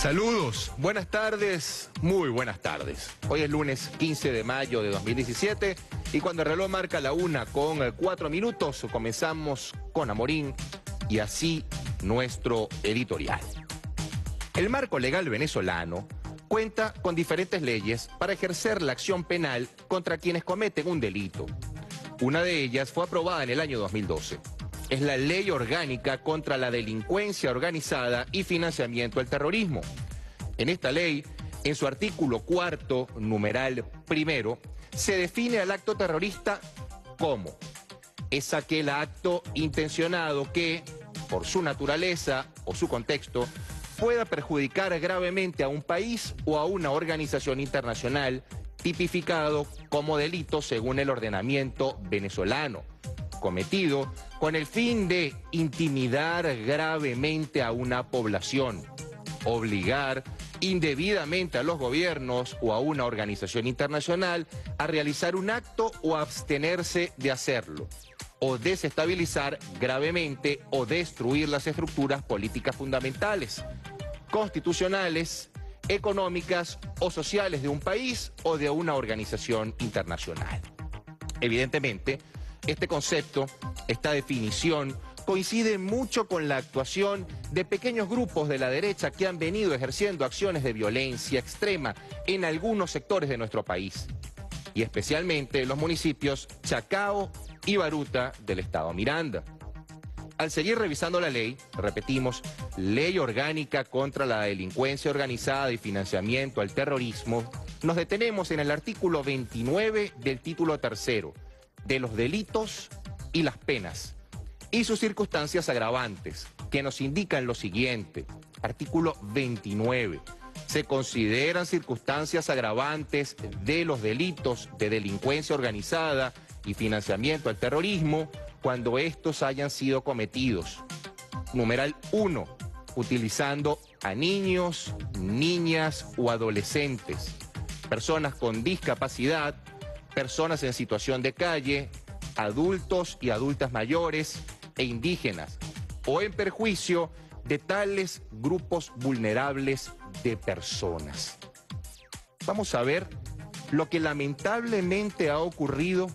Saludos, buenas tardes, muy buenas tardes. Hoy es lunes 15 de mayo de 2017 y cuando el reloj marca la 1:04, comenzamos con Amorín y así nuestro editorial. El marco legal venezolano cuenta con diferentes leyes para ejercer la acción penal contra quienes cometen un delito. Una de ellas fue aprobada en el año 2012. Es la Ley Orgánica contra la Delincuencia Organizada y Financiamiento del Terrorismo. En esta ley, en su artículo 4, numeral primero, se define al acto terrorista como es aquel acto intencionado que, por su naturaleza o su contexto, pueda perjudicar gravemente a un país o a una organización internacional, tipificado como delito según el ordenamiento venezolano, cometido con el fin de intimidar gravemente a una población, obligar indebidamente a los gobiernos o a una organización internacional a realizar un acto o abstenerse de hacerlo, o desestabilizar gravemente o destruir las estructuras políticas fundamentales, constitucionales, económicas o sociales de un país o de una organización internacional. Evidentemente, este concepto, esta definición, coincide mucho con la actuación de pequeños grupos de la derecha que han venido ejerciendo acciones de violencia extrema en algunos sectores de nuestro país, y especialmente en los municipios Chacao y Baruta del estado Miranda. Al seguir revisando la ley, repetimos, Ley Orgánica contra la Delincuencia Organizada y Financiamiento al Terrorismo, nos detenemos en el artículo 29 del título tercero, de los delitos y las penas, y sus circunstancias agravantes, que nos indican lo siguiente. Artículo 29. Se consideran circunstancias agravantes de los delitos de delincuencia organizada y financiamiento al terrorismo cuando estos hayan sido cometidos. Numeral 1. Utilizando a niños, niñas o adolescentes, personas con discapacidad, personas en situación de calle, adultos y adultas mayores e indígenas, o en perjuicio de tales grupos vulnerables de personas. Vamos a ver lo que lamentablemente ha ocurrido,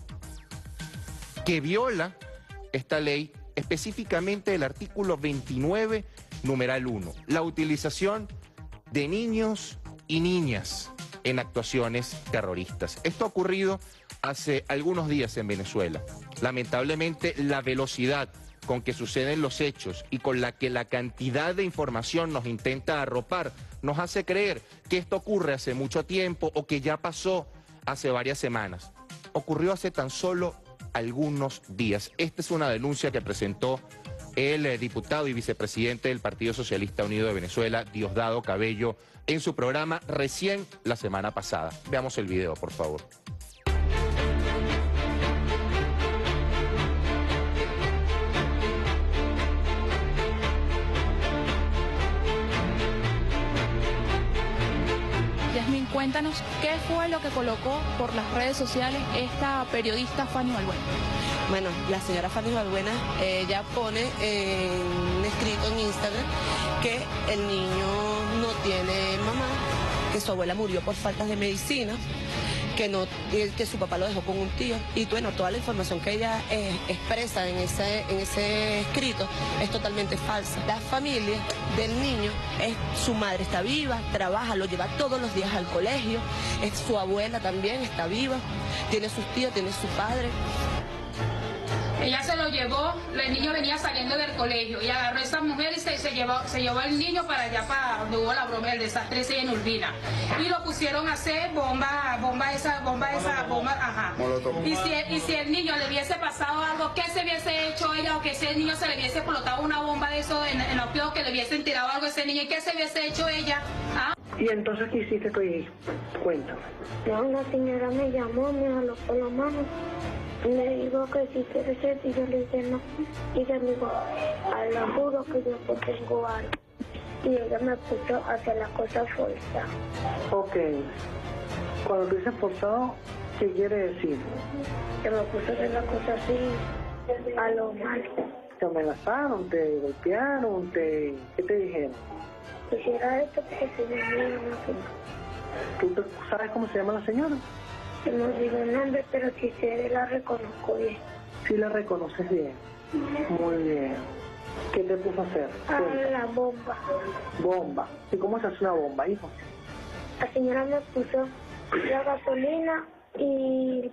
que viola esta ley, específicamente el artículo 29, numeral 1, la utilización de niños y niñas en actuaciones terroristas. Esto ha ocurrido hace algunos días en Venezuela. Lamentablemente, la velocidad con que suceden los hechos y con la que la cantidad de información nos intenta arropar nos hace creer que esto ocurre hace mucho tiempo o que ya pasó hace varias semanas. Ocurrió hace tan solo algunos días. Esta es una denuncia que presentó el diputado y vicepresidente del Partido Socialista Unido de Venezuela, Diosdado Cabello, en su programa recién la semana pasada. Veamos el video, por favor. Yasmín, cuéntanos qué fue lo que colocó por las redes sociales esta periodista Fanny Balbuena. Bueno, la señora Fanny Balbuena, ella pone un escrito en Instagram que el niño no tiene mamá, que su abuela murió por faltas de medicina, que su papá lo dejó con un tío, y bueno, toda la información que ella expresa en ese escrito es totalmente falsa. La familia del niño, su madre está viva, trabaja, lo lleva todos los días al colegio, su abuela también está viva, tiene sus tíos, tiene su padre. Ella se lo llevó, el niño venía saliendo del colegio y agarró a esa mujer y se llevó al niño para allá, para donde hubo la broma del desastre ese en Urbina. Y lo pusieron a hacer bomba, ajá. Y si el niño le hubiese pasado algo, ¿qué se hubiese hecho ella? O que ese niño se le hubiese explotado una bomba de eso en los pies, que le hubiesen tirado algo a ese niño, ¿y qué se hubiese hecho ella? ¿Ah? ¿Y entonces qué hiciste tu hijo? Cuéntame. No, la señora me llamó, me jaló por la mano. Le digo que si quiere ser, y yo le dije no. Y ella me dijo, a lo juro que yo no tengo algo. Y ella me puso a hacer las cosas forzadas. Ok. Cuando tú dices forzado, ¿qué quiere decir? Que me puso a hacer las cosas así, a lo mal. ¿Te amenazaron? ¿Te golpearon? ¿Qué te dijeron? quisiera esto porque se me olvidó una finca. ¿Tú sabes cómo se llama la señora? Se me olvidó el nombre, pero si sé, la reconozco bien. Sí la reconoces bien. Muy bien. ¿Qué te puso a hacer? A Cuenta. la bomba. Bomba. ¿Y cómo se hace una bomba, hijo? La señora me puso la gasolina y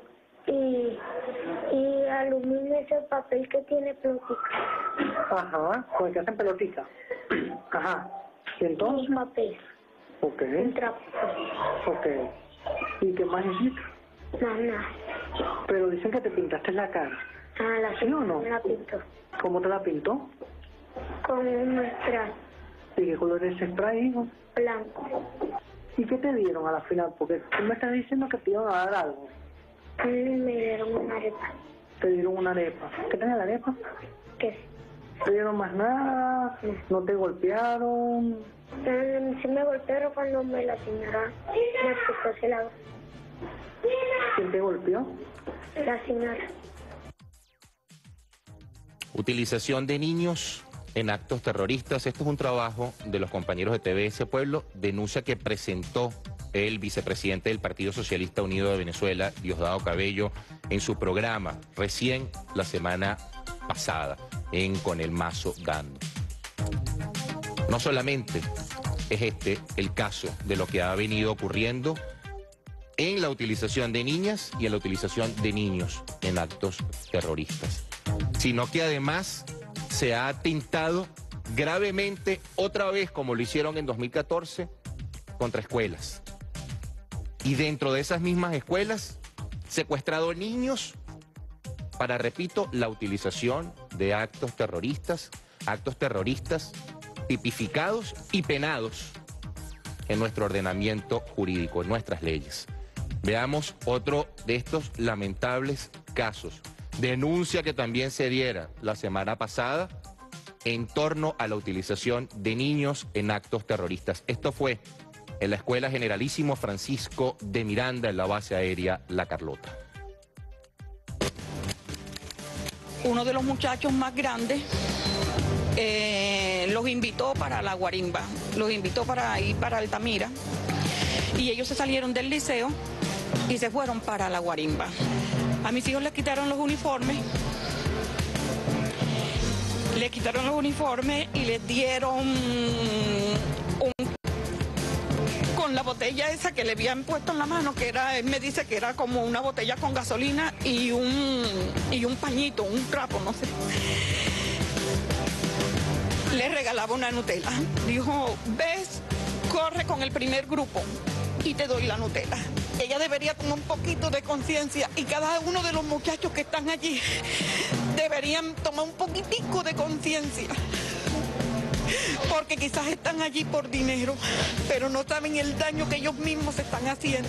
aluminio, ese papel que tiene pelotica. Ajá, con el que hacen pelotica. Ajá. ¿Y entonces? Un papel, Ok, un trapo. ok. ¿Y qué más hiciste? Nada. Pero dicen que te pintaste la cara. Ah, la ¿Sí o no? señora me la pintó. ¿Cómo te la pintó? Con un spray ¿Y qué color es ese spray, hijo? blanco. ¿Y qué te dieron a la final? Porque tú me estás diciendo que te iban a dar algo. Me dieron una arepa. Te dieron una arepa. ¿Qué tenía la arepa? ¿Qué? ¿Te dieron más nada? ¿No te golpearon? Sí me golpearon cuando la señora me puso ese lado. ¿Quién te golpeó? La señora. Utilización de niños en actos terroristas. Esto es un trabajo de los compañeros de TVS Pueblo, denuncia que presentó el vicepresidente del Partido Socialista Unido de Venezuela, Diosdado Cabello, en su programa recién la semana pasada, en Con el Mazo Dando. No solamente es este el caso de lo que ha venido ocurriendo en la utilización de niñas y en la utilización de niños en actos terroristas, sino que además se ha atentado gravemente otra vez, como lo hicieron en 2014, contra escuelas. Y dentro de esas mismas escuelas, secuestrado niños para, repito, la utilización de actos terroristas tipificados y penados en nuestro ordenamiento jurídico, en nuestras leyes. Veamos otro de estos lamentables casos. Denuncia que también se diera la semana pasada en torno a la utilización de niños en actos terroristas. Esto fue en la Escuela Generalísimo Francisco de Miranda, en la base aérea La Carlota. Uno de los muchachos más grandes los invitó para la guarimba, los invitó para ir para Altamira, y ellos se salieron del liceo y se fueron para la guarimba. A mis hijos les quitaron los uniformes y les dieron con la botella esa que le habían puesto en la mano, que era, él me dice que era como una botella con gasolina y un pañito, un trapo, no sé. Le regalaba una Nutella. Dijo, ves, corre con el primer grupo y te doy la Nutella. Ella debería tomar un poquito de conciencia, y cada uno de los muchachos que están allí deberían tomar un poquitico de conciencia. Porque quizás están allí por dinero, pero no saben el daño que ellos mismos están haciendo.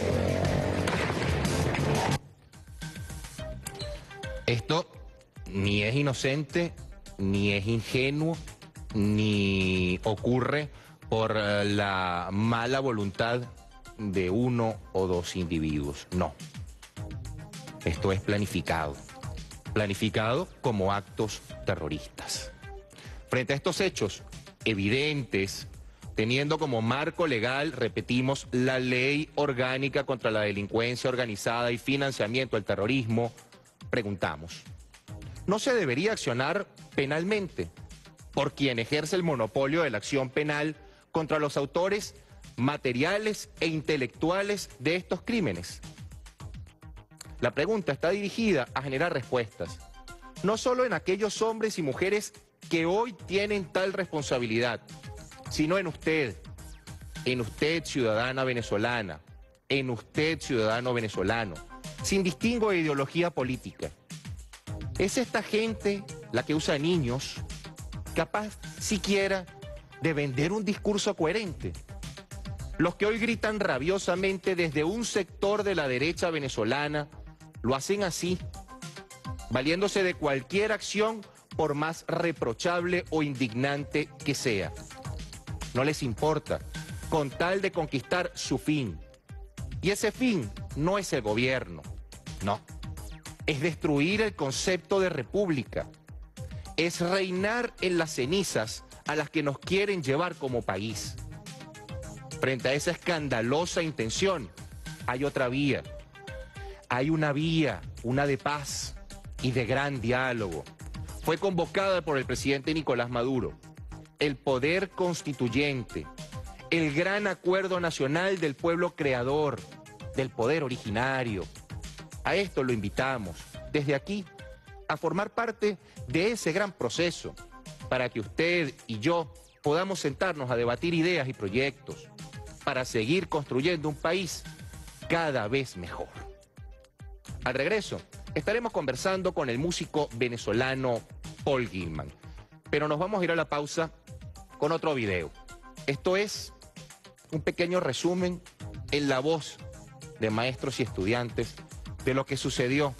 Esto ni es inocente, ni es ingenuo, ni ocurre por la mala voluntad de uno o dos individuos. No. Esto es planificado. Planificado como actos terroristas. Frente a estos hechos evidentes, teniendo como marco legal, repetimos, la Ley Orgánica contra la Delincuencia Organizada y Financiamiento del Terrorismo, preguntamos, ¿no se debería accionar penalmente por quien ejerce el monopolio de la acción penal contra los autores materiales e intelectuales de estos crímenes? La pregunta está dirigida a generar respuestas, no solo en aquellos hombres y mujeres que hoy tienen tal responsabilidad, sino en usted ciudadana venezolana, en usted ciudadano venezolano, sin distingo de ideología política. ¿Es esta gente la que usa niños capaz siquiera de vender un discurso coherente? Los que hoy gritan rabiosamente desde un sector de la derecha venezolana lo hacen así, valiéndose de cualquier acción por más reprochable o indignante que sea. No les importa, con tal de conquistar su fin. Y ese fin no es el gobierno, no. Es destruir el concepto de república. Es reinar en las cenizas a las que nos quieren llevar como país. Frente a esa escandalosa intención, hay otra vía. Hay una vía, una de paz y de gran diálogo. Fue convocada por el presidente Nicolás Maduro. El poder constituyente, el gran acuerdo nacional del pueblo creador, del poder originario. A esto lo invitamos, desde aquí, a formar parte de ese gran proceso, para que usted y yo podamos sentarnos a debatir ideas y proyectos, para seguir construyendo un país cada vez mejor. Al regreso, estaremos conversando con el músico venezolano Paul Gilman, pero nos vamos a ir a la pausa con otro video. Esto es un pequeño resumen en la voz de maestros y estudiantes de lo que sucedió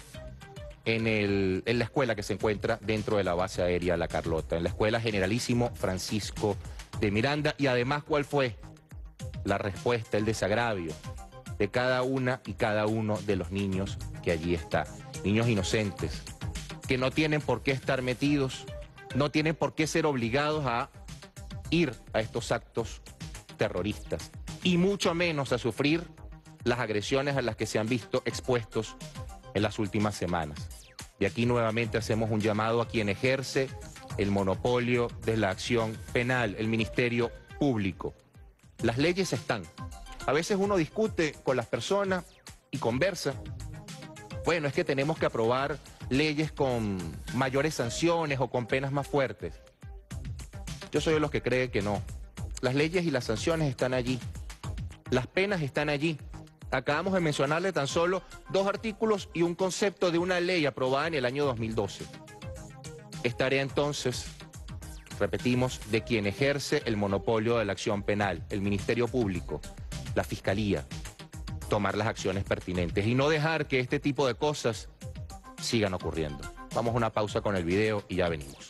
en la escuela que se encuentra dentro de la base aérea La Carlota, en la Escuela Generalísimo Francisco de Miranda, y además cuál fue la respuesta, el desagravio de cada una y cada uno de los niños que allí está. Niños inocentes, que no tienen por qué estar metidos, no tienen por qué ser obligados a ir a estos actos terroristas, y mucho menos a sufrir las agresiones a las que se han visto expuestos en las últimas semanas. Y aquí nuevamente hacemos un llamado a quien ejerce el monopolio de la acción penal, el Ministerio Público. Las leyes están. A veces uno discute con las personas y conversa. Bueno, es que tenemos que aprobar leyes con mayores sanciones o con penas más fuertes. Yo soy de los que cree que no. Las leyes y las sanciones están allí. Las penas están allí. Acabamos de mencionarle tan solo 2 artículos y un concepto de una ley aprobada en el año 2012. Es tarea entonces, repetimos, de quien ejerce el monopolio de la acción penal, el Ministerio Público, la Fiscalía, tomar las acciones pertinentes y no dejar que este tipo de cosas sigan ocurriendo. Vamos a una pausa con el video y ya venimos.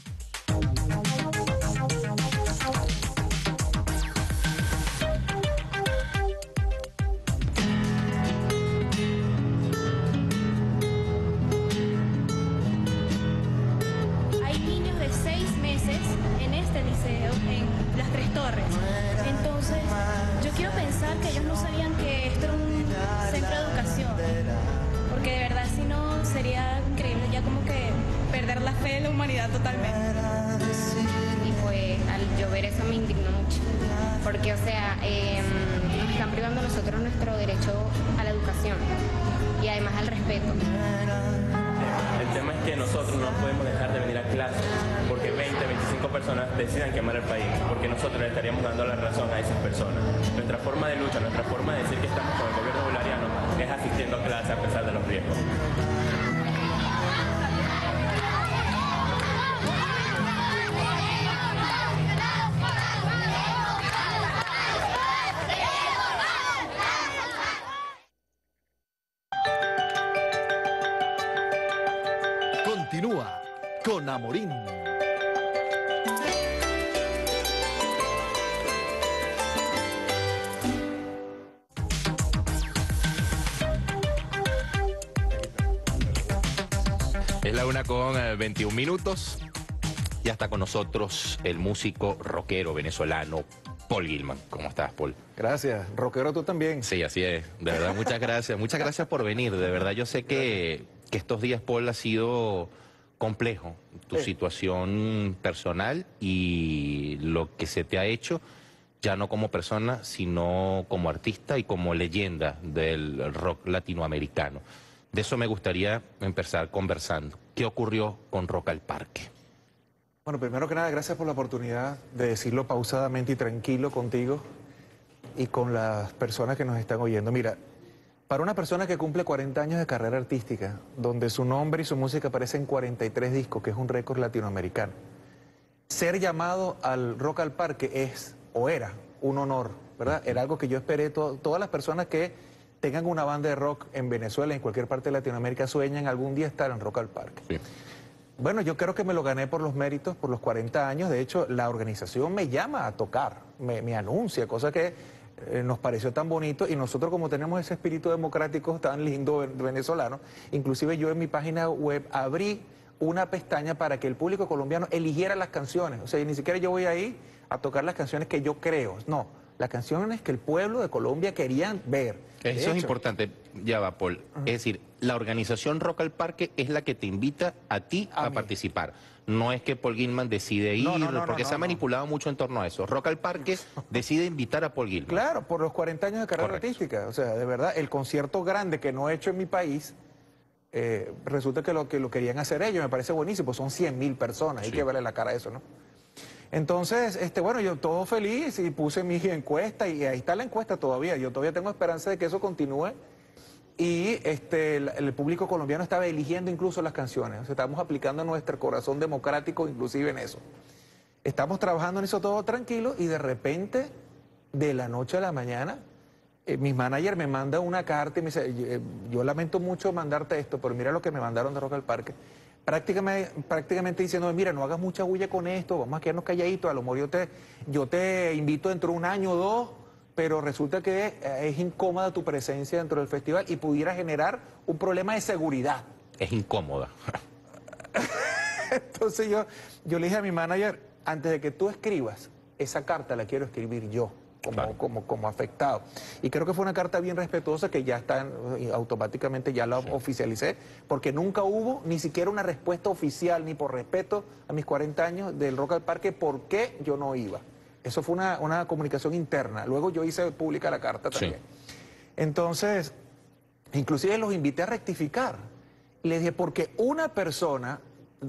Y pues al yo ver eso me indignó mucho, porque o sea, nos están privando a nosotros nuestro derecho a la educación y además al respeto. El tema es que nosotros no podemos dejar de venir a clase porque 20, 25 personas decidan quemar el país, porque nosotros le estaríamos dando la razón a esas personas. Nuestra forma de lucha, nuestra forma de decir que estamos con el gobierno bolivariano es asistiendo a clase a pesar de los riesgos. Continúa con Amorín. Es la 1:21. Ya está con nosotros el músico rockero venezolano Paul Gilman. ¿Cómo estás, Paul? Gracias. Rockero tú también. Sí, así es. De verdad, muchas gracias. Muchas gracias por venir. De verdad, yo sé que estos días, Paul, ha sido complejo. Tu situación personal y lo que se te ha hecho, ya no como persona, sino como artista y como leyenda del rock latinoamericano. De eso me gustaría empezar conversando. ¿Qué ocurrió con Rock al Parque? Bueno, primero que nada, gracias por la oportunidad de decirlo pausadamente y tranquilo contigo y con las personas que nos están oyendo. Mira, para una persona que cumple 40 años de carrera artística, donde su nombre y su música aparecen en 43 discos, que es un récord latinoamericano, ser llamado al Rock al Parque es, o era, un honor, ¿verdad? Era algo que yo esperé. Todas las personas que tengan una banda de rock en Venezuela, en cualquier parte de Latinoamérica, sueñan algún día estar en Rock al Parque. Sí. Bueno, yo creo que me lo gané por los méritos, por los 40 años. De hecho, la organización me llama a tocar, me anuncia, cosa que nos pareció tan bonito. Y nosotros, como tenemos ese espíritu democrático tan lindo venezolano, inclusive yo en mi página web abrí una pestaña para que el público colombiano eligiera las canciones. O sea, ni siquiera yo voy ahí a tocar las canciones que yo creo. No, las canciones que el pueblo de Colombia querían ver. Eso es importante, ya va, Paul. Es decir, la organización Rock al Parque es la que te invita a ti a participar. No es que Paul Gilman decide ir, porque se ha manipulado mucho en torno a eso. Rock al Parque decide invitar a Paul Gilman. Claro, por los 40 años de carrera artística. O sea, de verdad, el concierto grande que no he hecho en mi país, resulta que lo querían hacer ellos. Me parece buenísimo, son 100.000 personas. Hay que verle la cara a eso, ¿no? Entonces, bueno, yo todo feliz y puse mi encuesta y ahí está la encuesta todavía. Yo todavía tengo esperanza de que eso continúe y el público colombiano estaba eligiendo incluso las canciones. O sea, estamos aplicando nuestro corazón democrático inclusive en eso. Estamos trabajando en eso todo tranquilo y de repente, de la noche a la mañana, mi manager me manda una carta y me dice, yo lamento mucho mandarte esto, pero mira lo que me mandaron de Rock al Parque. Prácticamente diciendo, mira, no hagas mucha bulla con esto, vamos a quedarnos calladitos, a lo mejor yo te invito dentro de un año o dos, pero resulta que es incómoda tu presencia dentro del festival y pudiera generar un problema de seguridad. Es incómoda. Entonces yo le dije a mi manager, antes de que tú escribas, esa carta la quiero escribir yo. Como afectado. Y creo que fue una carta bien respetuosa que ya está, automáticamente ya la oficialicé, porque nunca hubo ni siquiera una respuesta oficial, ni por respeto a mis 40 años del Rock al Parque, por qué yo no iba. Eso fue una comunicación interna. Luego yo hice pública la carta también. Entonces, inclusive los invité a rectificar. Les dije, porque una persona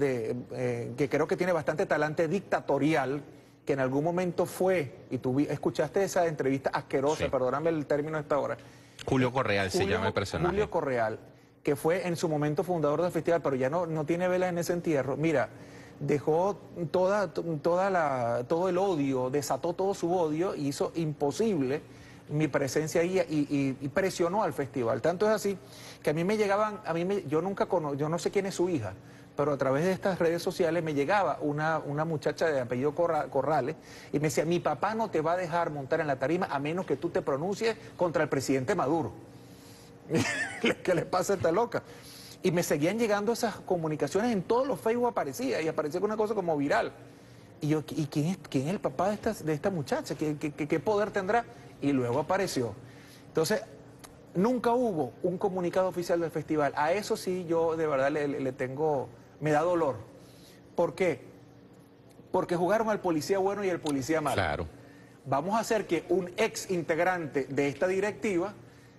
que creo que tiene bastante talante dictatorial, que en algún momento fue, y tú escuchaste esa entrevista asquerosa, perdóname el término a esta hora. Julio Correal se llama el personaje. Julio Correal, que fue en su momento fundador del festival, pero ya no tiene velas en ese entierro. Mira, dejó todo el odio, desató todo su odio y hizo imposible mi presencia ahí y presionó al festival. Tanto es así que a mí me llegaban, yo no sé quién es su hija, pero a través de estas redes sociales me llegaba una muchacha de apellido Corrales y me decía, mi papá no te va a dejar montar en la tarima a menos que tú te pronuncies contra el presidente Maduro. ¿Qué le pasa a esta loca? Y me seguían llegando esas comunicaciones, en todos los Facebook aparecía, y aparecía con una cosa como viral. Y yo, ¿y quién es el papá de esta muchacha? ¿Qué poder tendrá? Y luego apareció. Entonces, nunca hubo un comunicado oficial del festival. A eso sí yo de verdad me da dolor. ¿Por qué? Porque jugaron al policía bueno y al policía malo. Claro. Vamos a hacer que un ex integrante de esta directiva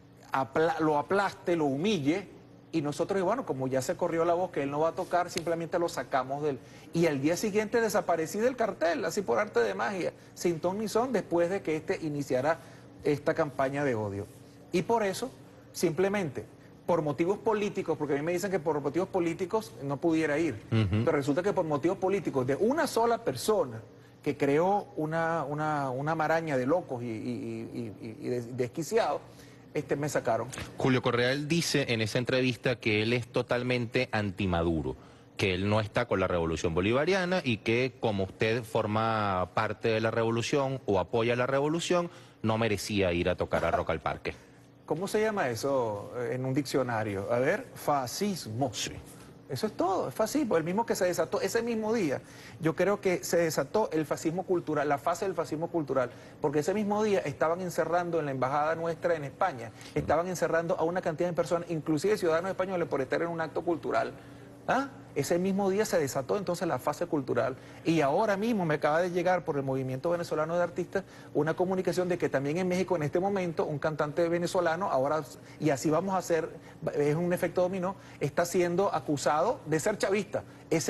lo aplaste, lo humille, y nosotros, bueno, como ya se corrió la voz que él no va a tocar, simplemente lo sacamos del... Y al día siguiente desaparecí del cartel, así por arte de magia, sin ton ni son, después de que iniciara esta campaña de odio. Y por eso, simplemente, por motivos políticos, porque a mí me dicen que por motivos políticos no pudiera ir, pero resulta que por motivos políticos de una sola persona que creó una maraña de locos y desquiciados, me sacaron. Julio Correal dice en esa entrevista que él es totalmente anti-Maduro, que él no está con la revolución bolivariana y que como usted forma parte de la revolución o apoya la revolución, no merecía ir a tocar a Rock al Parque. ¿Cómo se llama eso en un diccionario? A ver, fascismo. Sí. Eso es todo, es fascismo, el mismo que se desató ese mismo día. Yo creo que se desató el fascismo cultural, la fase del fascismo cultural, porque ese mismo día estaban encerrando en la embajada nuestra en España, estaban encerrando a una cantidad de personas, inclusive ciudadanos españoles, por estar en un acto cultural. ¿Ah? Ese mismo día se desató entonces la fase cultural y ahora mismo me acaba de llegar por el Movimiento Venezolano de Artistas una comunicación de que también en México en este momento un cantante venezolano ahora, y así vamos a hacer, es un efecto dominó, está siendo acusado de ser chavista.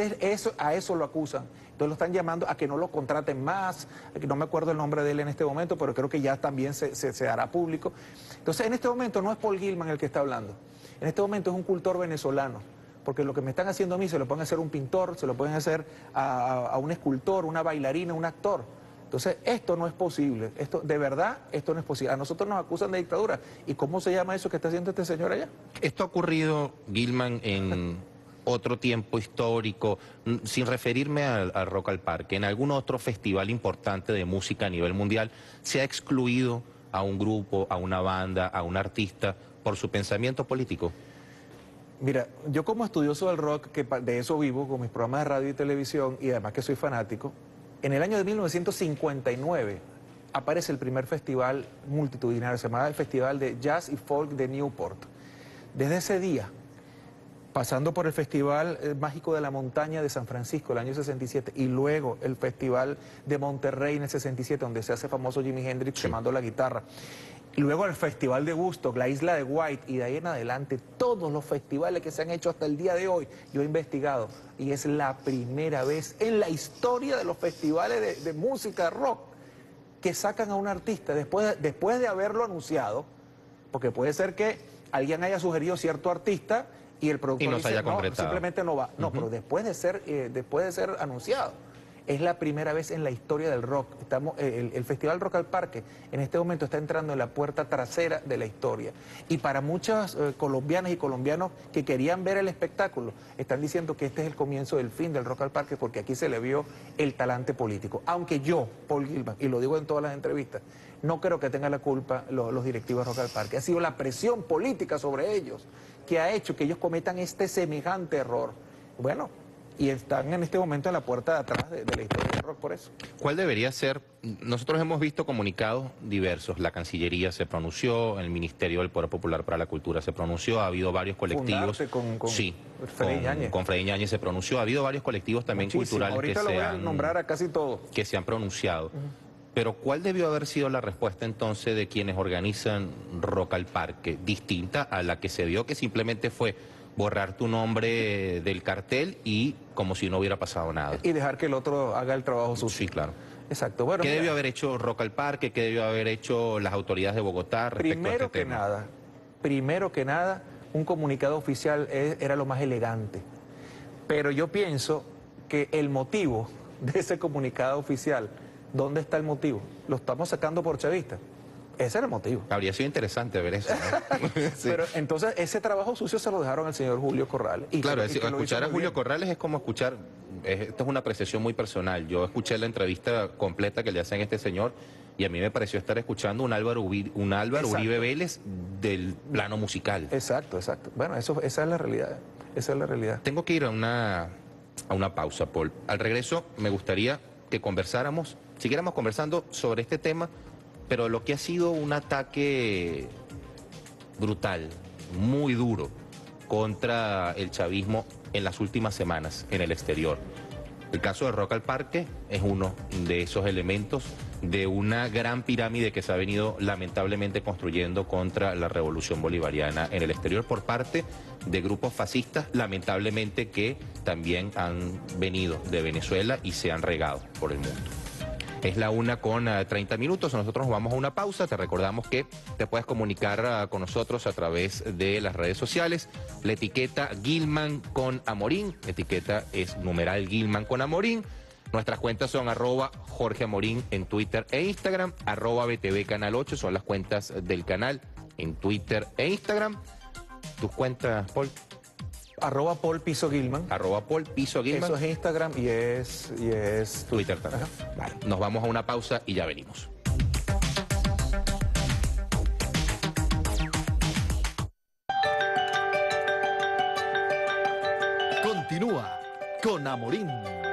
A eso lo acusan. Entonces lo están llamando a que no lo contraten más, que no me acuerdo el nombre de él en este momento, pero creo que ya también se hará público. Entonces en este momento no es Paul Gilman el que está hablando, en este momento es un cultor venezolano. Porque lo que me están haciendo a mí se lo pueden hacer a un pintor, se lo pueden hacer a un escultor, una bailarina, un actor. Entonces, esto no es posible. De verdad, esto no es posible. A nosotros nos acusan de dictadura. ¿Y cómo se llama eso que está haciendo este señor allá? Esto ha ocurrido, Gilman, en otro tiempo histórico, sin referirme al Rock al Parque. En algún otro festival importante de música a nivel mundial, se ha excluido a un grupo, a una banda, a un artista, por su pensamiento político. Mira, yo como estudioso del rock, que de eso vivo, con mis programas de radio y televisión, y además que soy fanático, en el año de 1959 aparece el primer festival multitudinario, se llamaba el Festival de Jazz y Folk de Newport. Desde ese día, pasando por el Festival Mágico de la Montaña de San Francisco el año 67 y luego el Festival de Monterrey en el 67, donde se hace famoso Jimi Hendrix quemando la guitarra. Y luego el Festival de Woodstock, la Isla de White, y de ahí en adelante todos los festivales que se han hecho hasta el día de hoy, yo he investigado, y es la primera vez en la historia de los festivales de música rock que sacan a un artista después de haberlo anunciado, porque puede ser que alguien haya sugerido cierto artista y el productor no se haya concretado. Simplemente no va. No, pero después de ser anunciado. Es la primera vez en la historia del rock. El Festival Rock al Parque en este momento está entrando en la puerta trasera de la historia. Y para muchas colombianas y colombianos que querían ver el espectáculo, están diciendo que este es el comienzo del fin del Rock al Parque, porque aquí se le vio el talante político. Aunque yo, Paul Gilman, y lo digo en todas las entrevistas, no creo que tenga la culpa los directivos de Rock al Parque. Ha sido la presión política sobre ellos que ha hecho que ellos cometan este semejante error. Bueno, y están en este momento en la puerta de atrás de la historia del rock por eso. ¿Cuál debería ser? Nosotros hemos visto comunicados diversos. La Cancillería se pronunció, el Ministerio del Poder Popular para la Cultura se pronunció, ha habido varios colectivos. Con Freddy Ñáñez se pronunció, ha habido varios colectivos también culturales ahorita lo voy a nombrar a casi todos, que se han pronunciado. Pero ¿cuál debió haber sido la respuesta entonces de quienes organizan Rock al Parque? Distinta a la que se dio, que simplemente fue borrar tu nombre del cartel y como si no hubiera pasado nada. Y dejar que el otro haga el trabajo sucio. Sí, claro. Exacto. Bueno, ¿Qué debió haber hecho Rock al Parque? ¿Qué debió haber hecho las autoridades de Bogotá respecto a este tema? Primero que nada, un comunicado oficial era lo más elegante. Pero yo pienso que el motivo de ese comunicado oficial, ¿dónde está el motivo? Lo estamos sacando por chavistas. Ese era el motivo. Habría sido interesante ver eso, ¿no? Sí. Pero entonces ese trabajo sucio se lo dejaron al señor Julio Corrales. Y claro, escuchar a Julio Corrales es como escuchar, esto es una apreciación muy personal. Yo escuché la entrevista completa que le hacen a este señor y a mí me pareció estar escuchando un Álvaro Uribe Vélez del plano musical. Exacto. Bueno, esa es la realidad. Esa es la realidad. Tengo que ir a una pausa, Paul. Al regreso me gustaría que siguiéramos conversando sobre este tema, pero lo que ha sido un ataque brutal, muy duro, contra el chavismo en las últimas semanas en el exterior. El caso de Rock al Parque es uno de esos elementos de una gran pirámide que se ha venido lamentablemente construyendo contra la revolución bolivariana en el exterior por parte de grupos fascistas, lamentablemente que también han venido de Venezuela y se han regado por el mundo. Es la 1:30. Nosotros nos vamos a una pausa. Te recordamos que te puedes comunicar con nosotros a través de las redes sociales. La etiqueta Gilman con Amorín. La etiqueta es numeral Gilman con Amorín. Nuestras cuentas son @Jorge Amorín en Twitter e Instagram. @BTV Canal 8 son las cuentas del canal en Twitter e Instagram. ¿Tus cuentas, Paul? @Paul Piso Gilman. @Paul Piso Gilman. Eso es Instagram y es Twitter también. Vale, nos vamos a una pausa y ya venimos. Continúa con Amorín.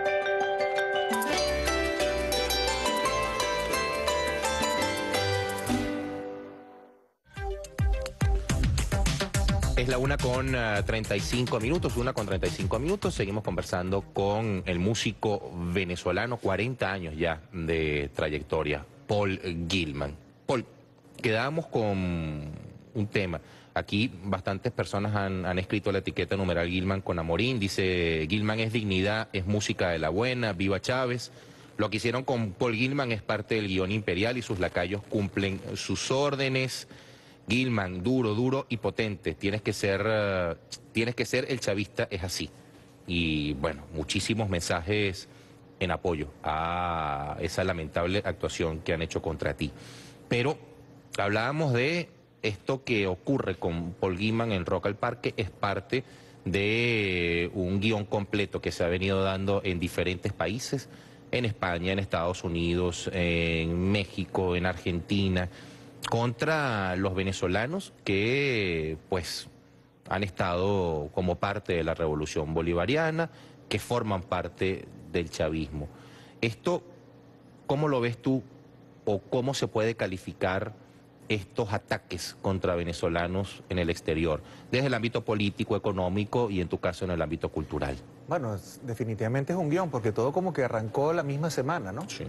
Es la 1:35, 1:35. Seguimos conversando con el músico venezolano, 40 años ya de trayectoria, Paul Gilman. Paul, quedamos con un tema. Aquí bastantes personas han escrito la etiqueta numeral Gilman con Amorín. Dice, Gilman es dignidad, es música de la buena, viva Chávez. Lo que hicieron con Paul Gilman es parte del guión imperial y sus lacayos cumplen sus órdenes. Gilman, duro y potente, tienes que ser el chavista, es así. Y bueno, muchísimos mensajes en apoyo a esa lamentable actuación que han hecho contra ti. Pero hablábamos de esto que ocurre con Paul Gilman en Rock al Parque, es parte de un guión completo que se ha venido dando en diferentes países, en España, en Estados Unidos, en México, en Argentina, contra los venezolanos que pues han estado como parte de la revolución bolivariana, que forman parte del chavismo. Esto, ¿cómo lo ves tú o cómo se puede calificar estos ataques contra venezolanos en el exterior, desde el ámbito político, económico y en tu caso en el ámbito cultural? Bueno, definitivamente es un guión, porque todo como que arrancó la misma semana, ¿no? Sí.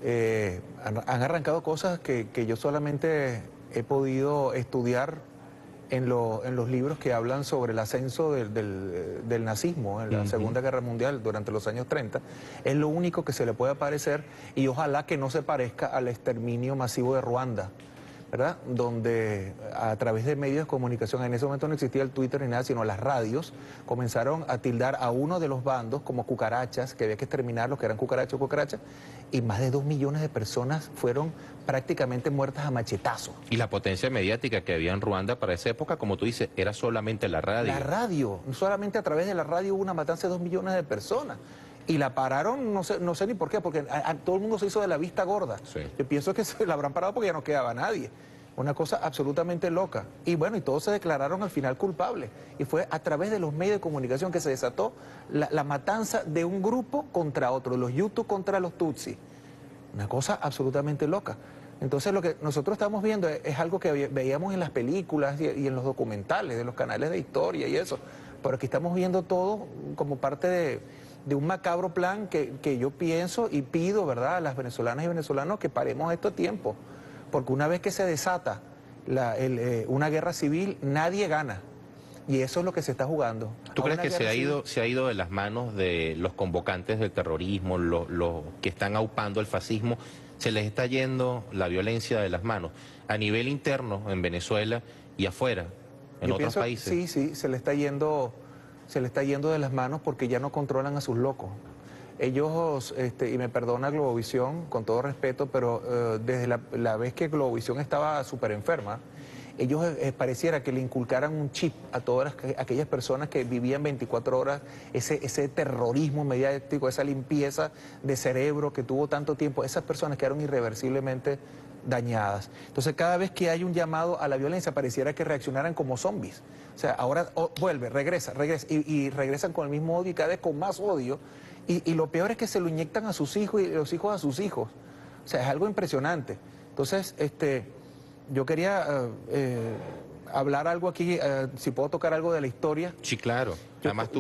Han arrancado cosas que yo solamente he podido estudiar en los libros que hablan sobre el ascenso del nazismo en la Segunda Guerra Mundial durante los años 30. Es lo único que se le puede parecer, y ojalá que no se parezca al exterminio masivo de Ruanda, ¿verdad? Donde a través de medios de comunicación, en ese momento no existía el Twitter ni nada, sino las radios, comenzaron a tildar a uno de los bandos como cucarachas, que había que exterminar los que eran cucarachas, y más de 2 millones de personas fueron prácticamente muertas a machetazos. Y la potencia mediática que había en Ruanda para esa época, como tú dices, era solamente la radio. La radio, solamente a través de la radio hubo una matanza de 2 millones de personas. Y la pararon, no sé ni por qué, porque todo el mundo se hizo de la vista gorda. Sí. Yo pienso que se la habrán parado porque ya no quedaba nadie. Una cosa absolutamente loca. Y bueno, y todos se declararon al final culpables. Y fue a través de los medios de comunicación que se desató la matanza de un grupo contra otro, los Hutus contra los Tutsi. Una cosa absolutamente loca. Entonces lo que nosotros estamos viendo es algo que veíamos en las películas y en los documentales de los canales de historia y eso. Pero aquí estamos viendo todo como parte de un macabro plan que yo pienso y pido, ¿verdad?, a las venezolanas y venezolanos que paremos esto a tiempo. Porque una vez que se desata una guerra civil, nadie gana. Y eso es lo que se está jugando. ¿Tú crees que se ha ido de las manos de los convocantes del terrorismo, los que están aupando el fascismo? ¿Se les está yendo la violencia de las manos a nivel interno en Venezuela y afuera, en otros países? Sí, se le está yendo de las manos porque ya no controlan a sus locos. Ellos, y me perdona Globovisión, con todo respeto, pero desde la vez que Globovisión estaba súper enferma, ellos pareciera que le inculcaran un chip a todas aquellas personas que vivían 24 horas, ese terrorismo mediático, esa limpieza de cerebro que tuvo tanto tiempo. Esas personas quedaron irreversiblemente dañadas. Entonces, cada vez que hay un llamado a la violencia, pareciera que reaccionaran como zombies. O sea, ahora vuelve, regresa, y regresan con el mismo odio y cada vez con más odio. Y lo peor es que se lo inyectan a sus hijos y los hijos a sus hijos. O sea, es algo impresionante. Entonces, yo quería hablar algo aquí, si puedo tocar algo de la historia. Sí, claro. Además,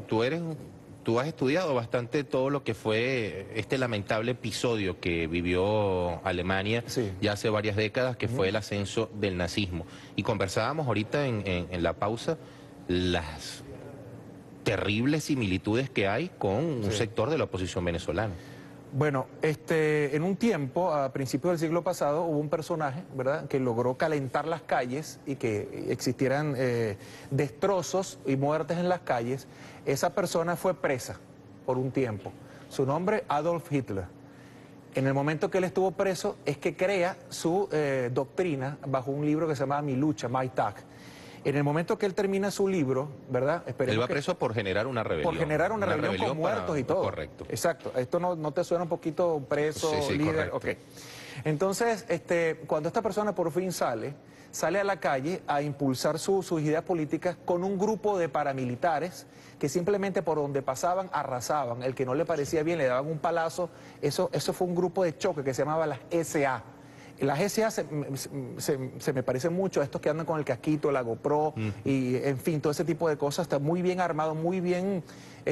tú has estudiado bastante todo lo que fue este lamentable episodio que vivió Alemania ya hace varias décadas, que fue el ascenso del nazismo. Y conversábamos ahorita en la pausa las terribles similitudes que hay con un sector de la oposición venezolana. Bueno, en un tiempo, a principios del siglo pasado, hubo un personaje, ¿verdad?, que logró calentar las calles y que existieran destrozos y muertes en las calles. Esa persona fue presa por un tiempo. Su nombre, Adolf Hitler. En el momento que él estuvo preso, es que crea su doctrina bajo un libro que se llama Mi lucha, My Tag. En el momento que él termina su libro, ¿verdad? Él va preso por generar una rebelión. Por generar una rebelión con muertos y todo. Correcto. Exacto. ¿Esto no te suena un poquito preso, líder? Correcto. Okay. Entonces, cuando esta persona por fin sale a la calle a impulsar sus ideas políticas con un grupo de paramilitares que simplemente por donde pasaban arrasaban. El que no le parecía bien le daban un palazo. Eso fue un grupo de choque que se llamaba las SA. Las SA se me parecen mucho a estos que andan con el casquito, la GoPro y en fin, todo ese tipo de cosas. Está muy bien armado, muy bien,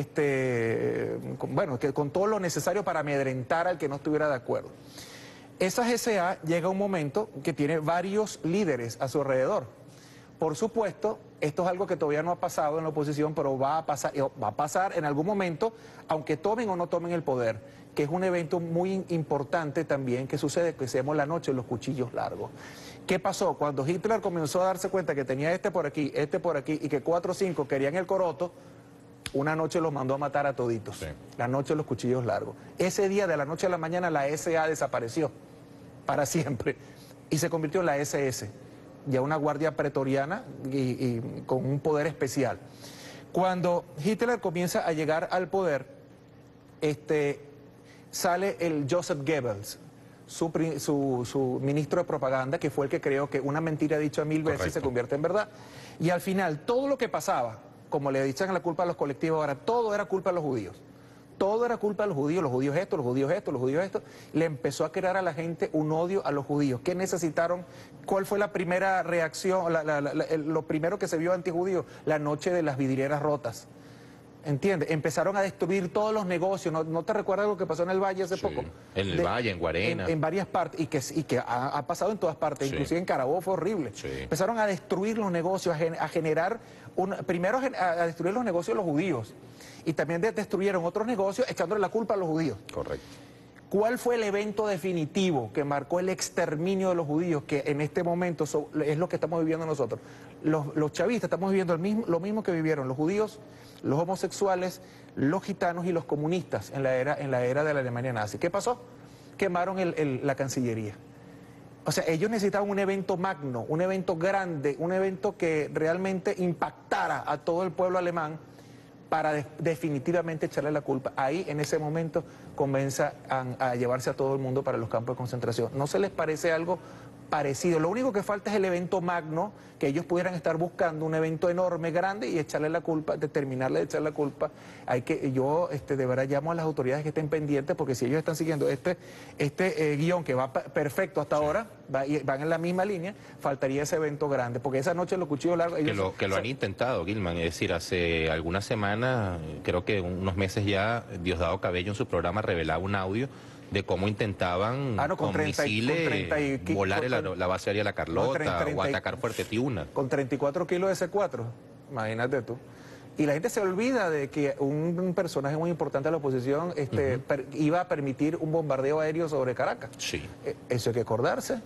con todo lo necesario para amedrentar al que no estuviera de acuerdo. Esas SA llega un momento que tiene varios líderes a su alrededor. Por supuesto, esto es algo que todavía no ha pasado en la oposición, pero va a pasar en algún momento, aunque tomen o no tomen el poder, que es un evento muy importante también que sucede, que se llama la noche de los cuchillos largos. ¿Qué pasó? Cuando Hitler comenzó a darse cuenta que tenía este por aquí, y que 4 o 5 querían el coroto, una noche los mandó a matar a toditos. Sí. La noche de los cuchillos largos. Ese día, de la noche a la mañana, la SA desapareció para siempre y se convirtió en la SS, ya una guardia pretoriana y con un poder especial. Cuando Hitler comienza a llegar al poder, sale el Joseph Goebbels, su ministro de propaganda, que fue el que creó que una mentira dicha 1000 veces se convierte en verdad. Y al final, todo lo que pasaba, como le echan la culpa a los colectivos ahora, todo era culpa de los judíos. todo era culpa de los judíos esto, los judíos esto, los judíos esto. Le empezó a crear a la gente un odio a los judíos. ¿Qué necesitaron? ¿Cuál fue la primera reacción, lo primero que se vio antijudío? La noche de las vidrieras rotas. ¿Entiendes? Empezaron a destruir todos los negocios. ¿No te recuerdas lo que pasó en el Valle hace poco? En el Valle, en Guarena. En varias partes, y que ha pasado en todas partes, inclusive en Carabobo fue horrible. Empezaron a destruir los negocios, a generar, primero a destruir los negocios de los judíos, y también destruyeron otros negocios echándole la culpa a los judíos. Correcto. ¿Cuál fue el evento definitivo que marcó el exterminio de los judíos, que en este momento es lo que estamos viviendo nosotros? Los chavistas estamos viviendo lo mismo que vivieron los judíos, los homosexuales, los gitanos y los comunistas en la era de la Alemania nazi. ¿Qué pasó? Quemaron la Cancillería. O sea, ellos necesitaban un evento magno, un evento grande, un evento que realmente impactara a todo el pueblo alemán para definitivamente echarle la culpa. Ahí, en ese momento, comienza a llevarse a todo el mundo para los campos de concentración. ¿No se les parece algo parecido? Lo único que falta es el evento magno, que ellos pudieran estar buscando un evento enorme, grande, y echarle la culpa, determinarle de echar la culpa. Yo de verdad llamo a las autoridades que estén pendientes, porque si ellos están siguiendo este guión que va perfecto hasta ahora, van en la misma línea, faltaría ese evento grande, porque esa noche los cuchillos largos... Que lo han intentado, Gilman, es decir, hace algunas semanas, creo que unos meses ya, Diosdado Cabello en su programa revelaba un audio de cómo intentaban con misiles volar la base aérea La Carlota o atacar Fuerte Tiuna. Con 34 kilos de C4, imagínate tú. Y la gente se olvida de que un personaje muy importante de la oposición iba a permitir un bombardeo aéreo sobre Caracas. Sí. Eso hay que acordarse.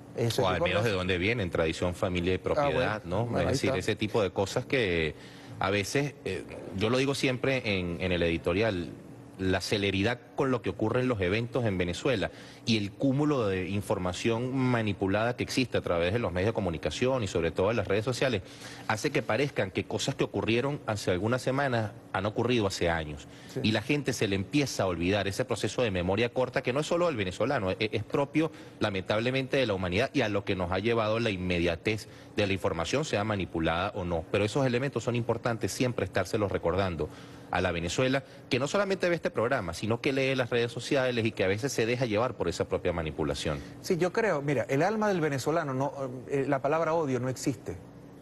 O al menos de dónde vienen, tradición, familia y propiedad, ¿no? Es decir, ese tipo de cosas que a veces, yo lo digo siempre en el editorial, la celeridad con lo que ocurre en los eventos en Venezuela y el cúmulo de información manipulada que existe a través de los medios de comunicación y sobre todo en las redes sociales, hace que parezcan que cosas que ocurrieron hace algunas semanas han ocurrido hace años. Sí. Y la gente se le empieza a olvidar ese proceso de memoria corta que no es solo del venezolano, es propio lamentablemente de la humanidad y a lo que nos ha llevado la inmediatez de la información, sea manipulada o no. Pero esos elementos son importantes siempre estárselos recordando a la Venezuela, que no solamente ve este programa, sino que lee las redes sociales y que a veces se deja llevar por esa propia manipulación. Sí, yo creo, mira, el alma del venezolano, la palabra odio no existe.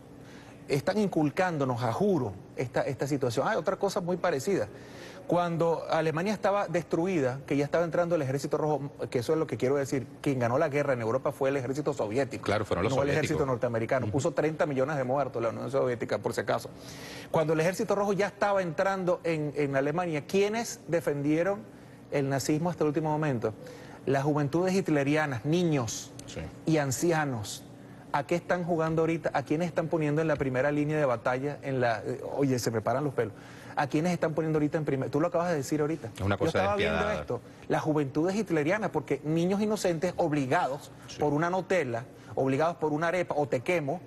Están inculcándonos, a juro, esta situación. Hay otra cosa muy parecida. Cuando Alemania estaba destruida, que ya estaba entrando el Ejército Rojo, que eso es lo que quiero decir, quien ganó la guerra en Europa fue el Ejército Soviético. Claro, fueron los soviéticos. No el Ejército Norteamericano. Puso 30 millones de muertos la Unión Soviética, por si acaso. Cuando el Ejército Rojo ya estaba entrando en Alemania, ¿quiénes defendieron el nazismo hasta el último momento? Las juventudes hitlerianas, niños y ancianos. ¿A qué están jugando ahorita? ¿A quiénes están poniendo en la primera línea de batalla? Oye, se me paran los pelos. ¿A quiénes están poniendo ahorita en primera? Tú lo acabas de decir ahorita. Es una cosa Yo estaba viendo esto. Las juventudes hitlerianas, porque niños inocentes obligados por una Nutella, obligados por una arepa o te quemo,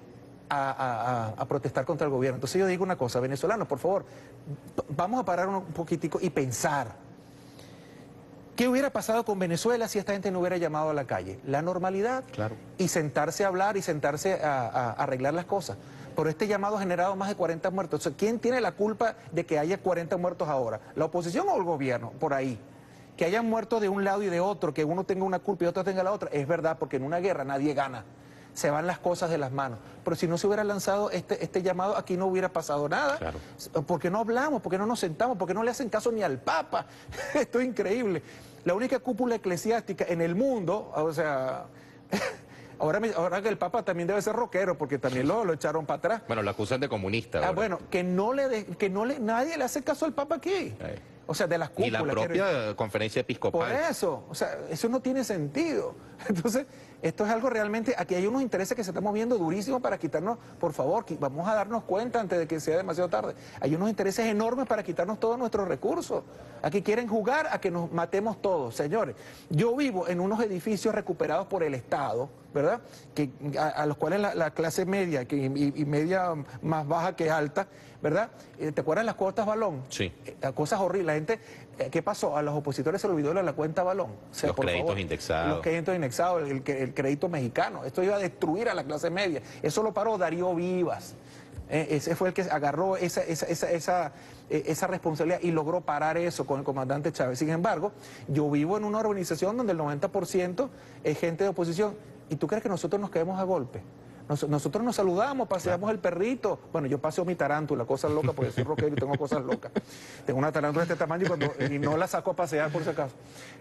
a protestar contra el gobierno. Entonces yo digo una cosa, venezolanos, por favor, vamos a parar un poquitico y pensar. ¿Qué hubiera pasado con Venezuela si esta gente no hubiera llamado a la calle? La normalidad. Claro. Y sentarse a hablar y sentarse a arreglar las cosas. Pero este llamado ha generado más de 40 muertos. O sea, ¿quién tiene la culpa de que haya 40 muertos ahora? ¿La oposición o el gobierno? Por ahí. Que hayan muerto de un lado y de otro, que uno tenga una culpa y otro tenga la otra. Es verdad, porque en una guerra nadie gana. Se van las cosas de las manos. Pero si no se hubiera lanzado este llamado, aquí no hubiera pasado nada. Claro. ¿Por qué no hablamos? ¿Por qué no nos sentamos? ¿Por qué no le hacen caso ni al Papa? Esto es increíble. La única cúpula eclesiástica en el mundo, o sea... Ahora que el Papa también debe ser rockero, porque también lo echaron para atrás. Bueno, lo acusan de comunista. Bueno, nadie le hace caso al Papa aquí. O sea, de las cúpulas. Y la propia conferencia episcopal. Por eso, o sea, eso no tiene sentido. Entonces, esto es algo realmente, aquí hay unos intereses que se están moviendo durísimo para quitarnos, por favor, vamos a darnos cuenta antes de que sea demasiado tarde. Hay unos intereses enormes para quitarnos todos nuestros recursos. Aquí quieren jugar a que nos matemos todos. Señores, yo vivo en unos edificios recuperados por el Estado, ¿verdad? A los cuales la clase media y media más baja que alta, ¿verdad? ¿Te acuerdas las cuotas balón? Sí. Cosas horribles. La gente, ¿qué pasó? A los opositores se le olvidó la cuenta balón. O sea, los créditos indexados. Los créditos indexados, el crédito mexicano. Esto iba a destruir a la clase media. Eso lo paró Darío Vivas. Ese fue el que agarró esa responsabilidad y logró parar eso con el comandante Chávez. Sin embargo, yo vivo en una organización donde el 90% es gente de oposición. ¿Y tú crees que nosotros nos quedemos a golpe? Nosotros nos saludamos, paseamos el perrito. Bueno, yo paseo mi tarántula, cosas locas, porque soy rockero y tengo cosas locas. Tengo una tarántula de este tamaño y no la saco a pasear por si acaso.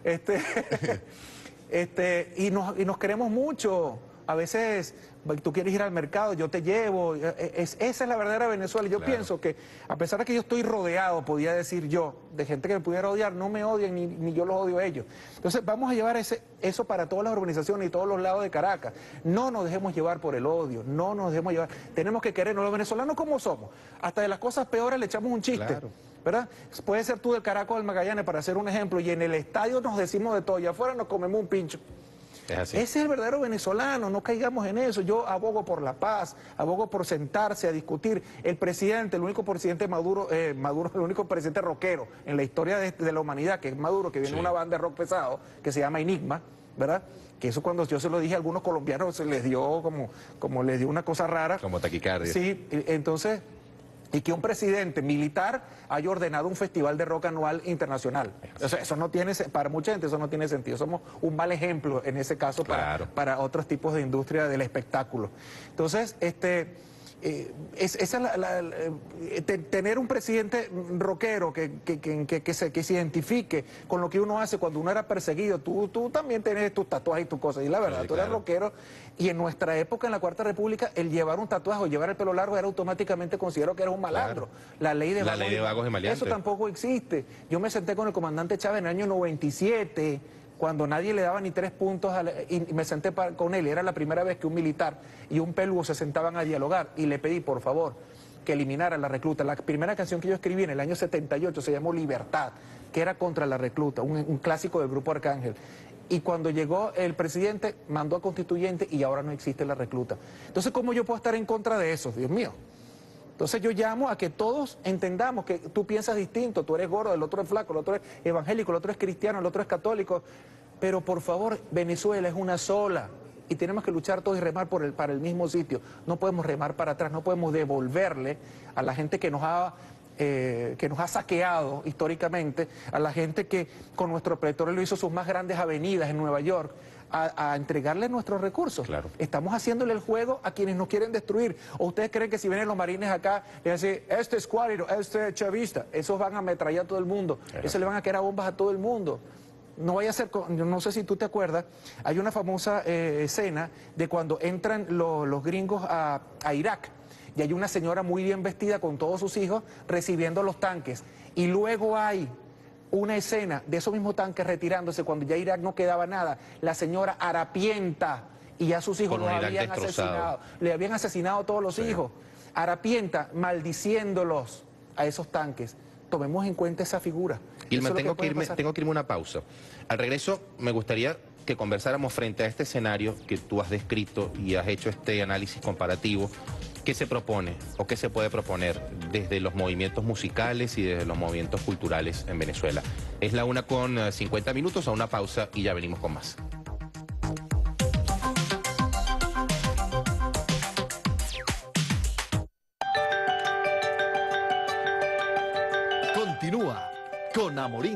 Y nos queremos mucho. A veces tú quieres ir al mercado, yo te llevo. Esa es la verdadera Venezuela. Yo pienso que, a pesar de que yo estoy rodeado, podía decir yo, de gente que me pudiera odiar, no me odian ni yo los odio a ellos. Entonces vamos a llevar eso para todas las organizaciones y todos los lados de Caracas. No nos dejemos llevar por el odio, no nos dejemos llevar. Tenemos que querernos los venezolanos como somos. Hasta de las cosas peores le echamos un chiste. Claro. ¿Verdad? Puede ser tú del Caracas o del Magallanes, para hacer un ejemplo, y en el estadio nos decimos de todo, y afuera nos comemos un pincho. Es así. Ese es el verdadero venezolano, no caigamos en eso. Yo abogo por la paz, abogo por sentarse a discutir. El presidente, el único presidente Maduro, el único presidente rockero en la historia de la humanidad, que es Maduro, que viene de una banda de rock pesado, que se llama Enigma, ¿verdad? Que eso, cuando yo se lo dije a algunos colombianos, se les dio como les dio una cosa rara. Como taquicardia. Sí, entonces... Y que un presidente militar haya ordenado un festival de rock anual internacional. O sea, eso no tiene, para mucha gente eso no tiene sentido. Somos un mal ejemplo en ese caso para otros tipos de industria del espectáculo. Entonces, tener un presidente rockero que se identifique con lo que uno hace cuando uno era perseguido. Tú también tenés tus tatuajes y tus cosas, y la verdad, tú eres rockero, y en nuestra época, en la Cuarta República, el llevar un tatuaje o llevar el pelo largo era automáticamente considerado que eres un malandro. La ley de vagos y maleantes. Eso tampoco existe. Yo me senté con el comandante Chávez en el año 97, cuando nadie le daba ni 3 puntos, y me senté con él. Era la primera vez que un militar y un peludo se sentaban a dialogar, y le pedí, por favor, que eliminara la recluta. La primera canción que yo escribí en el año 78 se llamó Libertad, que era contra la recluta, un clásico del grupo Arcángel. Y cuando llegó el presidente, mandó a constituyente y ahora no existe la recluta. Entonces, ¿cómo yo puedo estar en contra de eso? Dios mío. Entonces yo llamo a que todos entendamos que tú piensas distinto, tú eres gordo, el otro es flaco, el otro es evangélico, el otro es cristiano, el otro es católico, pero por favor, Venezuela es una sola y tenemos que luchar todos y remar para el mismo sitio. No podemos remar para atrás, no podemos devolverle a la gente que nos ha saqueado históricamente, a la gente que con nuestro petróleo hizo sus más grandes avenidas en Nueva York, a entregarle nuestros recursos. Claro. Estamos haciéndole el juego a quienes nos quieren destruir. ¿O ustedes creen que si vienen los marines acá, le dicen, este es cuálido, este es chavista, esos van a ametrallar a todo el mundo, eso le van a quedar bombas a todo el mundo? No vaya a ser, no sé si tú te acuerdas, hay una famosa escena de cuando entran los gringos a Irak, y hay una señora muy bien vestida con todos sus hijos recibiendo los tanques, y luego hay una escena de esos mismos tanques retirándose cuando ya Irak no quedaba nada, la señora harapienta, y ya sus hijos los habían asesinado, le habían asesinado a todos los hijos, harapienta, maldiciéndolos a esos tanques. Tomemos en cuenta esa figura. Gilman, tengo que irme a una pausa. Al regreso, me gustaría que conversáramos frente a este escenario que tú has descrito y has hecho este análisis comparativo. ¿Qué se propone o qué se puede proponer desde los movimientos musicales y desde los movimientos culturales en Venezuela? Es la 1:50, a una pausa y ya venimos con más. Continúa con Amorín.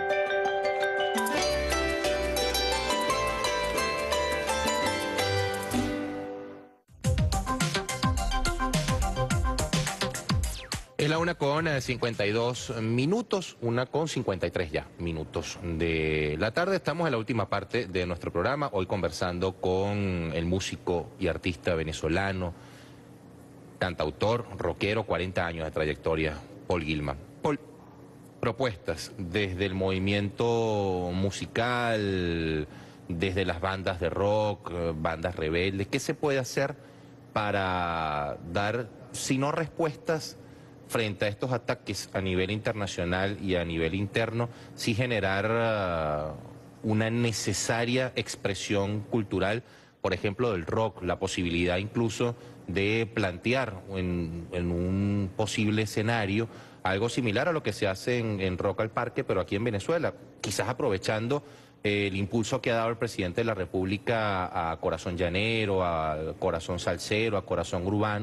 Es la 1:52, 1:53 ya minutos de la tarde. Estamos en la última parte de nuestro programa, hoy conversando con el músico y artista venezolano, cantautor, rockero, 40 años de trayectoria, Paul Gilman. Paul, propuestas desde el movimiento musical, desde las bandas de rock, bandas rebeldes, ¿qué se puede hacer para dar, si no respuestas, frente a estos ataques a nivel internacional y a nivel interno, sí generar una necesaria expresión cultural, por ejemplo, del rock, la posibilidad incluso de plantear en un posible escenario algo similar a lo que se hace en Rock al Parque, pero aquí en Venezuela, quizás aprovechando el impulso que ha dado el presidente de la República a Corazón Llanero, a Corazón Salsero, a Corazón Urbano,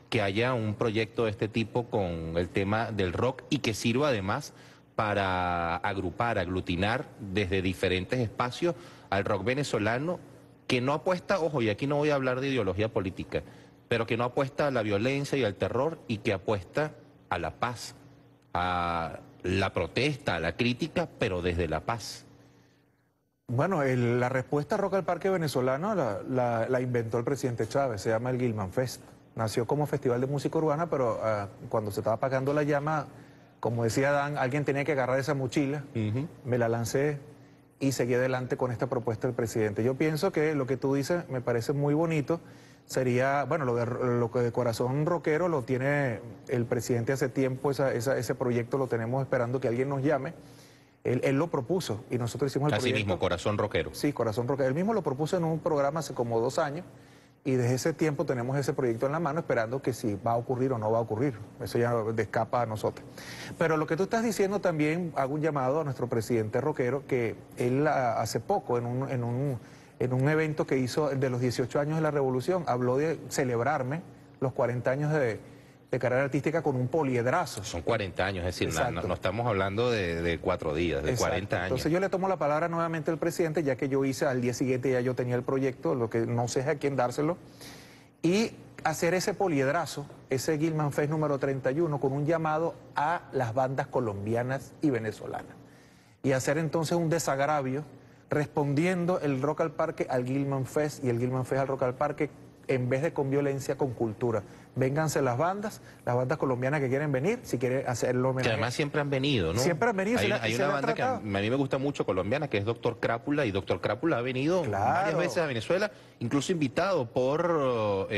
que haya un proyecto de este tipo con el tema del rock y que sirva además para agrupar, aglutinar desde diferentes espacios al rock venezolano que no apuesta, ojo, y aquí no voy a hablar de ideología política, pero que no apuesta a la violencia y al terror y que apuesta a la paz, a la protesta, a la crítica, pero desde la paz. Bueno, la respuesta Rock al Parque venezolano la inventó el presidente Chávez, se llama el Gilman Fest. Nació como festival de música urbana, pero cuando se estaba apagando la llama, como decía Dan, alguien tenía que agarrar esa mochila, me la lancé y seguí adelante con esta propuesta del presidente. Yo pienso que lo que tú dices me parece muy bonito, sería, bueno, lo que de corazón rockero lo tiene el presidente hace tiempo, ese proyecto lo tenemos esperando que alguien nos llame. Él lo propuso y nosotros hicimos el proyecto. Así mismo, Corazón Rockero. Sí, Corazón Rockero. Él mismo lo propuso en un programa hace como 2 años y desde ese tiempo tenemos ese proyecto en la mano esperando que si va a ocurrir o no va a ocurrir. Eso ya escapa a nosotros. Pero lo que tú estás diciendo también, hago un llamado a nuestro presidente rockero que él hace poco en un evento que hizo de los 18 años de la Revolución, habló de celebrarme los 40 años de carrera artística con un poliedrazo. Son 40 años, es decir, no estamos hablando de 4 días, de 40 años. Entonces yo le tomo la palabra nuevamente al presidente, ya que yo hice al día siguiente, ya yo tenía el proyecto, lo que no sé es a quién dárselo, y hacer ese poliedrazo, ese Gilman Fest número 31, con un llamado a las bandas colombianas y venezolanas. Y hacer entonces un desagravio, respondiendo el Rock al Parque al Gilman Fest y el Gilman Fest al Rock al Parque, en vez de con violencia, con cultura. Vénganse las bandas colombianas que quieren venir, si quieren hacerlo homenaje. Que además siempre han venido, ¿no? Siempre han venido. Hay una banda que a mí me gusta mucho, colombiana, que es Doctor Crápula, y Doctor Crápula ha venido varias veces a Venezuela, incluso invitado por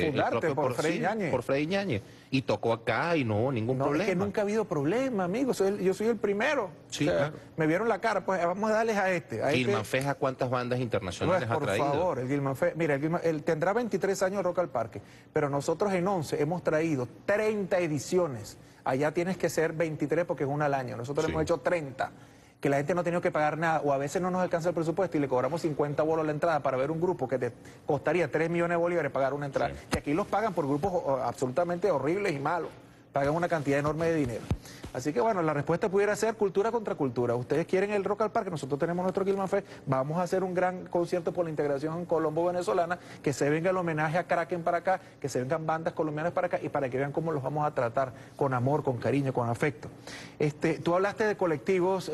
Freddy Ñáñez. Y tocó acá y no, ningún problema. Es que nunca ha habido problema, amigo. Yo soy el primero. Sí, o sea, claro. Me vieron la cara, pues vamos a darles a este. Gilman Fest, ¿a cuántas bandas internacionales ha traído? Por favor, el Gilman Fest. Mira, él tendrá 23 años Rock al Parque, pero nosotros en 11 hemos traído 30 ediciones. Allá tienes que ser 23 porque es una al año. Nosotros hemos hecho 30. Que la gente no ha tenido que pagar nada, o a veces no nos alcanza el presupuesto y le cobramos 50 bolos la entrada para ver un grupo que te costaría 3 millones de bolívares pagar una entrada. Y aquí los pagan por grupos absolutamente horribles y malos. Pagan una cantidad enorme de dinero. Así que bueno, la respuesta pudiera ser cultura contra cultura. Ustedes quieren el Rock al Parque, nosotros tenemos nuestro Gilman Fest, vamos a hacer un gran concierto por la integración colombo-venezolana, que se venga el homenaje a Kraken para acá, que se vengan bandas colombianas para acá y para que vean cómo los vamos a tratar con amor, con cariño, con afecto. Tú hablaste de colectivos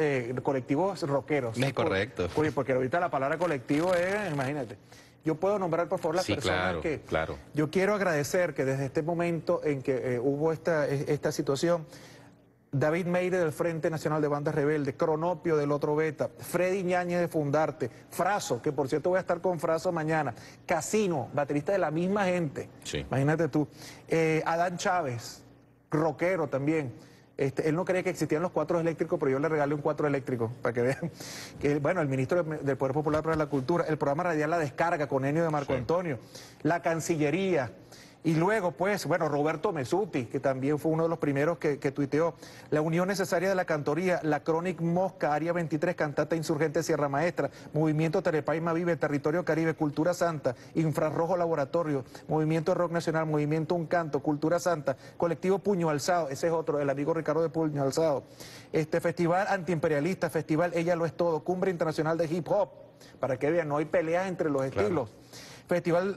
rockeros. Es correcto. Porque ahorita la palabra colectivo es, imagínate. Yo puedo nombrar, por favor, las personas que... Claro. Yo quiero agradecer que desde este momento en que hubo esta situación, David Meire del Frente Nacional de Bandas Rebeldes, Cronopio del Otro Beta, Freddy Ñáñez de Fundarte, Fraso, que por cierto voy a estar con Fraso mañana, Casino, baterista de la misma gente, imagínate tú, Adán Chávez, rockero también. Él no creía que existían los 4 eléctricos, pero yo le regalé un 4 eléctrico, para que vean. Bueno, el ministro del Poder Popular para la Cultura, el programa radial La Descarga con Ennio de Marco Antonio, la Cancillería, y luego, pues, bueno, Roberto Mesuti, que también fue uno de los primeros que tuiteó, la Unión Necesaria de la Cantoría, la Chronic Mosca, Área 23, Cantata Insurgente Sierra Maestra, Movimiento Terepaima Vive, Territorio Caribe, Cultura Santa, Infrarrojo Laboratorio, Movimiento Rock Nacional, Movimiento Un Canto, Cultura Santa, Colectivo Puño Alzado, ese es otro, el amigo Ricardo de Puño Alzado, Festival Antiimperialista, Festival Ella Lo Es Todo, Cumbre Internacional de Hip Hop, para que vean, no hay peleas entre los estilos. Festival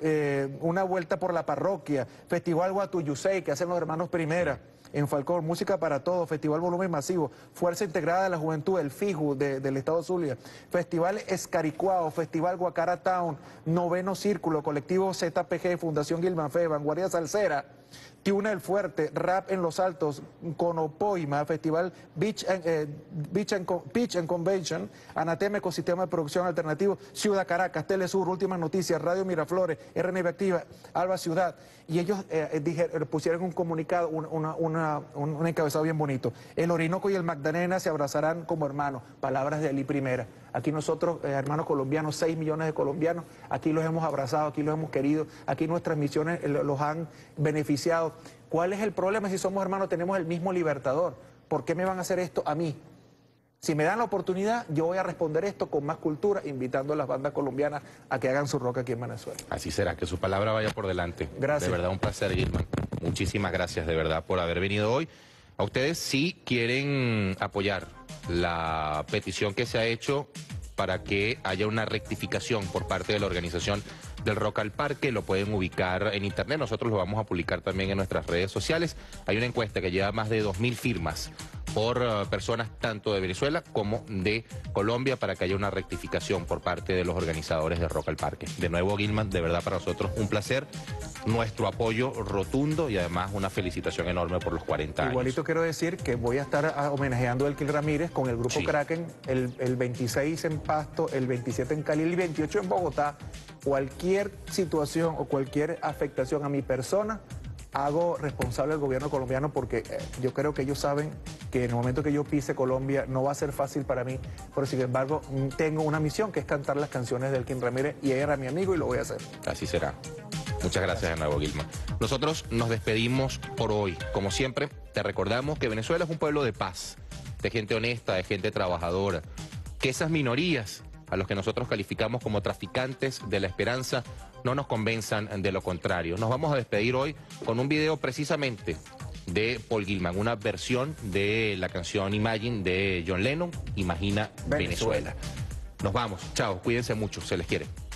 de Una Vuelta por la Parroquia, Festival Guatuyusei, que hacen los hermanos Primera, en Falcón, Música para Todos, Festival Volumen Masivo, Fuerza Integrada de la Juventud, el FIJU del Estado Zulia, Festival Escaricuao, Festival Guacara Town, Noveno Círculo, Colectivo ZPG, Fundación Gilman Fest, Vanguardia Salsera, Tiuna el Fuerte, Rap en los Altos, Conopoima, Festival Beach and Convention, Anatema Ecosistema de Producción Alternativo, Ciudad Caracas, Telesur, Últimas Noticias, Radio Miraflores, RNB Activa, Alba Ciudad. Y ellos pusieron un comunicado, un encabezado bien bonito. El Orinoco y el Magdalena se abrazarán como hermanos. Palabras de Ali Primera. Aquí nosotros, hermanos colombianos, 6 millones de colombianos, aquí los hemos abrazado, aquí los hemos querido, aquí nuestras misiones los han beneficiado. ¿Cuál es el problema si somos hermanos, tenemos el mismo libertador? ¿Por qué me van a hacer esto a mí? Si me dan la oportunidad, yo voy a responder esto con más cultura, invitando a las bandas colombianas a que hagan su rock aquí en Venezuela. Así será, que su palabra vaya por delante. Gracias. De verdad, un placer, Gilman. Muchísimas gracias, de verdad, por haber venido hoy. A ustedes, si quieren apoyar la petición que se ha hecho para que haya una rectificación por parte de la organización del Rock al Parque, lo pueden ubicar en internet. Nosotros lo vamos a publicar también en nuestras redes sociales. Hay una encuesta que lleva más de 2.000 firmas por personas tanto de Venezuela como de Colombia para que haya una rectificación por parte de los organizadores de Rock al Parque. De nuevo, Gilman, de verdad para nosotros un placer, nuestro apoyo rotundo y además una felicitación enorme por los 40 años. Igualito quiero decir que voy a estar homenajeando a Elkin Ramírez con el grupo Kraken el 26 en Pasto, el 27 en Cali, el 28 en Bogotá. Cualquier situación o cualquier afectación a mi persona, hago responsable al gobierno colombiano porque yo creo que ellos saben que en el momento que yo pise Colombia no va a ser fácil para mí, pero sin embargo tengo una misión que es cantar las canciones de Elkin Ramírez y él era mi amigo y lo voy a hacer. Así será. Muchas gracias de nuevo, Gilman. Nosotros nos despedimos por hoy. Como siempre, te recordamos que Venezuela es un pueblo de paz, de gente honesta, de gente trabajadora, que esas minorías a los que nosotros calificamos como traficantes de la esperanza no nos convenzan de lo contrario. Nos vamos a despedir hoy con un video precisamente de Paul Gilman, una versión de la canción Imagine de John Lennon, Imagina Venezuela. Nos vamos, chao, cuídense mucho, se les quiere.